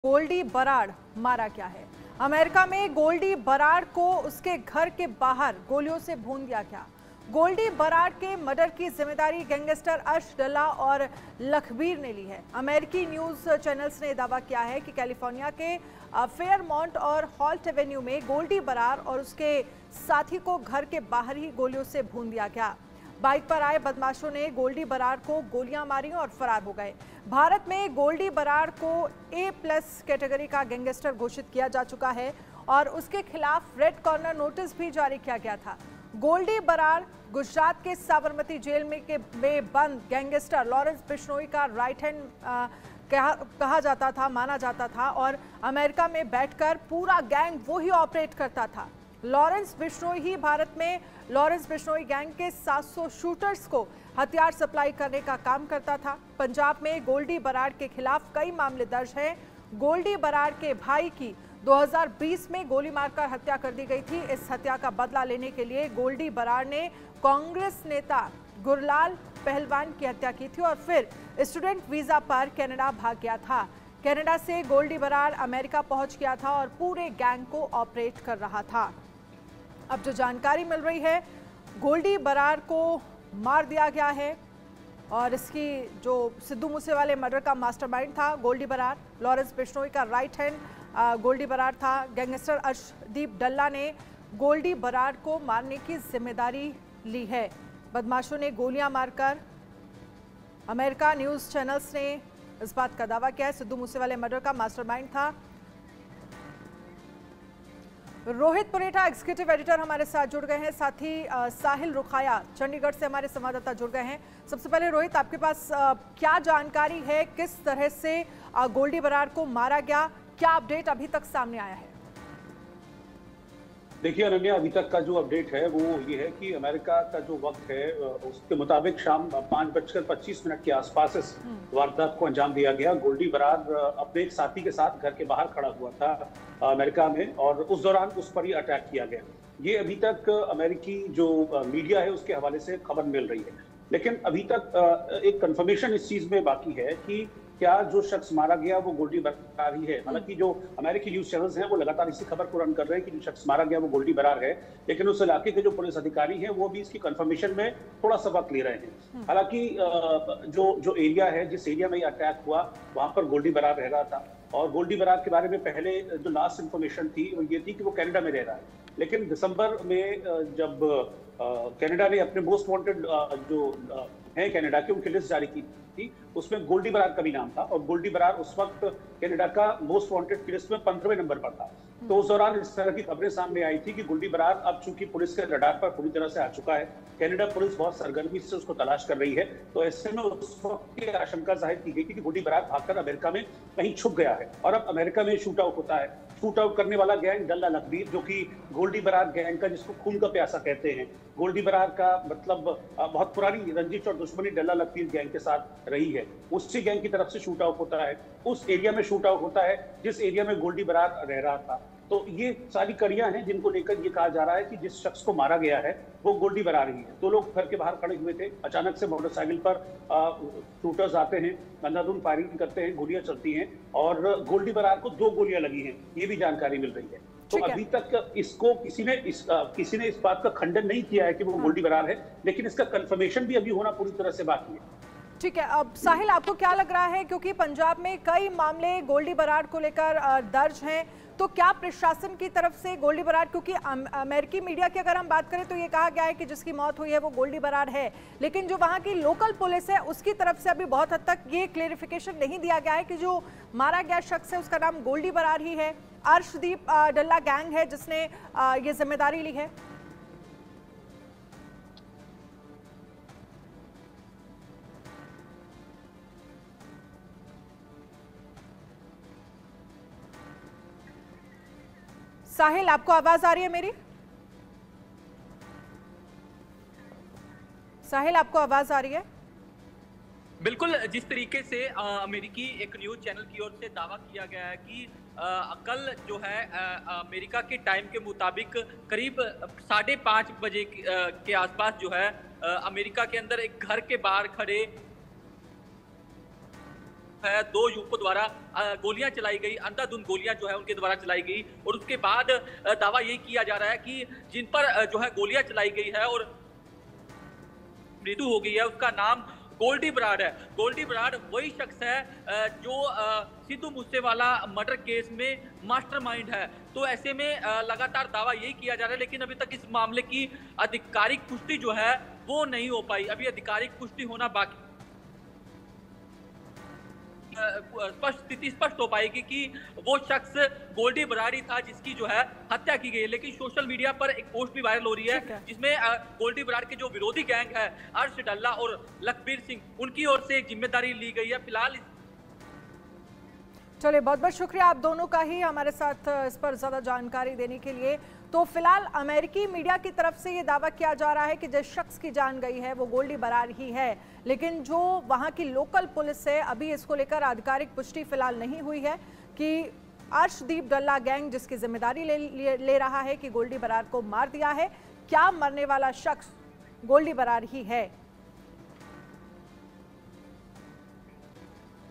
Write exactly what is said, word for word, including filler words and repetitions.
गोल्डी बराड़ मारा गया है। अमेरिका में गोल्डी बराड़ को उसके घर के बाहर गोलियों से भून दिया गया। गोल्डी बराड़ के मर्डर की जिम्मेदारी गैंगस्टर अर्श डल्ला और लखबीर ने ली है। अमेरिकी न्यूज चैनल्स ने दावा किया है कि कैलिफोर्निया के फेयरमाउंट और हॉल्ट एवेन्यू में गोल्डी बराड़ और उसके साथी को घर के बाहर ही गोलियों से भून दिया गया। बाइक पर आए बदमाशों ने गोल्डी बराड़ को गोलियां मारी और फरार हो गए। भारत में गोल्डी बराड़ को ए प्लस कैटेगरी का गैंगस्टर घोषित किया जा चुका है और उसके खिलाफ रेड कॉर्नर नोटिस भी जारी किया गया था। गोल्डी बराड़ गुजरात के साबरमती जेल में के में बंद गैंगस्टर लॉरेंस बिश्नोई का राइट हैंड कहा, कहा जाता था, माना जाता था और अमेरिका में बैठकर पूरा गैंग वो ही ऑपरेट करता था। लॉरेंस बिश्नोई ही भारत में लॉरेंस बिश्नोई गैंग के सात सौ शूटर्स को हथियार सप्लाई करने का काम करता था। पंजाब में गोल्डी बराड़ के खिलाफ कई मामले दर्ज हैं। गोल्डी बराड़ के भाई की दो हज़ार बीस में गोली मारकर हत्या कर दी गई थी। इस हत्या का बदला लेने के लिए गोल्डी बराड़ ने कांग्रेस नेता गुरलाल पहलवान की हत्या की थी और फिर स्टूडेंट वीजा पर कनाडा भाग गया था। कनाडा से गोल्डी बराड़ अमेरिका पहुंच गया था और पूरे गैंग को ऑपरेट कर रहा था। अब जो जानकारी मिल रही है, गोल्डी बराड़ को मार दिया गया है और इसकी जो सिद्धू मूसेवाले मर्डर का मास्टरमाइंड था गोल्डी बराड़, लॉरेंस बिश्नोई का राइट हैंड गोल्डी बराड़ था। गैंगस्टर अर्शदीप डल्ला ने गोल्डी बराड़ को मारने की जिम्मेदारी ली है। बदमाशों ने गोलियां मारकर, अमेरिका न्यूज चैनल्स ने इस बात का दावा किया है, सिद्धू मूसेवाले मर्डर का मास्टरमाइंड था। रोहित पुनेठा एग्जीक्यूटिव एडिटर हमारे साथ जुड़ गए हैं, साथ ही साहिल रुखाया चंडीगढ़ से हमारे संवाददाता जुड़ गए हैं। सबसे पहले रोहित, आपके पास आ, क्या जानकारी है, किस तरह से आ, गोल्डी बराड़ को मारा गया, क्या अपडेट अभी तक सामने आया है? देखिए अनन्या, अभी तक का जो अपडेट है वो ये है कि अमेरिका का जो वक्त है उसके मुताबिक शाम पाँच बजकर पच्चीस मिनट के आसपास इस वारदात को अंजाम दिया गया। गोल्डी बराड़ अपने एक साथी के साथ घर के बाहर खड़ा हुआ था अमेरिका में और उस दौरान उस पर ही अटैक किया गया। ये अभी तक अमेरिकी जो मीडिया है उसके हवाले से खबर मिल रही है, लेकिन अभी तक एक कंफर्मेशन इस चीज में बाकी है कि क्या जो शख्स मारा गया वो गोल्डी बराड़ ही है। हालांकि जो अमेरिकी न्यूज चैनल्स हैं वो लगातार इसी खबर को रन कर रहे हैं कि जो शख्स मारा गया वो गोल्डी बराड़ है, लेकिन उस इलाके के जो पुलिस अधिकारी हैं वो भी इसकी कंफर्मेशन में थोड़ा सा वक्त ले रहे हैं। हालांकि जो जो एरिया है, जिस एरिया में ये अटैक हुआ वहां पर गोल्डी बराड़ रह रहा था और गोल्डी बराड़ के बारे में पहले जो लास्ट इंफॉर्मेशन थी वो ये थी कि वो कनाडा में रह रहा है, लेकिन दिसंबर में जब कनाडा ने अपने मोस्ट वांटेड जो है कनाडा के उनकी लिस्ट जारी की थी, उसमें गोल्डी बराड़ का भी नाम था और गोल्डी बराड़ उस वक्त कनाडा का मोस्ट वांटेड की लिस्ट में पंद्रहवें नंबर पर था। तो उस दौरान इस तरह की खबरें सामने आई थी कि गोल्डी बराड़ अब चूंकि पुलिस के रडार पर पूरी तरह से आ चुका है, कनाडा पुलिस बहुत सरगर्मी से उसको तलाश कर रही है, तो ऐसे में उस वक्त की आशंका जाहिर की गई कि गोल्डी बराड़ भागकर अमेरिका में कहीं छुप गया है और अब अमेरिका में शूट आउट होता है। शूट आउट करने वाला गैंग डल्ला लखबीर, जो कि गोल्डी बराड़ गैंग का जिसको खून का प्यासा कहते हैं, गोल्डी बराड़ का मतलब बहुत पुरानी रंजिश और दुश्मनी डल्ला लखबीर गैंग के साथ रही है, उसी गैंग की तरफ से शूट आउट होता है, उस एरिया में शूट आउट होता है जिस एरिया में गोल्डी बराड़ रह रहा था। तो ये सारी कड़ियां हैं जिनको लेकर ये कहा जा रहा है कि जिस शख्स को मारा गया है वो गोल्डी बराड़ ही है। दो लोग घर के बाहर खड़े हुए थे, अचानक से मोटरसाइकिल पर शूटर्स आते हैं, अंधाधुंध फायरिंग करते हैं, गोलियां चलती हैं और गोल्डी बराड़ को दो गोलियां लगी हैं, ये भी जानकारी मिल रही है। तो अभी तक इसको किसी ने इस आ, किसी ने इस बात का खंडन नहीं किया है कि वो गोल्डी बराड़ है, लेकिन इसका कंफर्मेशन भी अभी होना पूरी तरह से बाकी है। ठीक है, अब साहिल आपको क्या लग रहा है, क्योंकि पंजाब में कई मामले गोल्डी बराड़ को लेकर दर्ज हैं, तो क्या प्रशासन की तरफ से गोल्डी बराड़, क्योंकि अमेरिकी मीडिया की अगर हम बात करें तो ये कहा गया है कि जिसकी मौत हुई है वो गोल्डी बराड़ है, लेकिन जो वहां की लोकल पुलिस है उसकी तरफ से अभी बहुत हद तक ये क्लेरिफिकेशन नहीं दिया गया है कि जो मारा गया शख्स है उसका नाम गोल्डी बराड़ ही है, अर्शदीप डल्ला गैंग है जिसने ये जिम्मेदारी ली है। साहिल, आपको आवाज आ रही है मेरी? साहिल, आपको आवाज आ रही है? बिल्कुल, जिस तरीके से आ, अमेरिकी एक न्यूज चैनल की ओर से दावा किया गया है कि आ, कल जो है आ, अमेरिका के टाइम के मुताबिक करीब साढ़े पाँच बजे के आसपास जो है आ, अमेरिका के अंदर एक घर के बाहर खड़े है दो युवकों द्वारा गोलियां चलाई गई, अंधाधुंध गोलियां जो है उनके द्वारा चलाई गई और उसके बाद दावा यही किया जा रहा है कि जिन पर जो है गोलियां चलाई गई है और मृत्यु हो गई है उसका नाम गोल्डी बराड़ है। गोल्डी बराड़ वही शख्स है जो सिद्धू मूसेवाला मर्डर केस में मास्टरमाइंड है। तो ऐसे में लगातार दावा यही किया जा रहा है, लेकिन अभी तक इस मामले की आधिकारिक पुष्टि जो है वो नहीं हो पाई। अभी आधिकारिक पुष्टि होना बाकी, स्पष्ट स्थिति स्पष्ट हो पाएगी कि वो शख्स गोल्डी बराड़ था जिसकी जो है हत्या की गई है। लेकिन सोशल मीडिया पर एक पोस्ट भी वायरल हो रही है जिसमें गोल्डी बराड़ के जो विरोधी गैंग है अर्श डल्ला और लखबीर सिंह, उनकी ओर से एक जिम्मेदारी ली गई है। फिलहाल चलिए, बहुत बहुत शुक्रिया आप दोनों का ही हमारे साथ इस पर ज्यादा जानकारी देने के लिए। तो फिलहाल अमेरिकी मीडिया की तरफ से ये दावा किया जा रहा है कि जिस शख्स की जान गई है वो गोल्डी बराड़ ही है, लेकिन जो वहां की लोकल पुलिस है अभी इसको लेकर आधिकारिक पुष्टि फिलहाल नहीं हुई है कि अर्शदीप डल्ला गैंग जिसकी जिम्मेदारी ले, ले, ले रहा है कि गोल्डी बराड़ को मार दिया है, क्या मरने वाला शख्स गोल्डी बराड़ ही है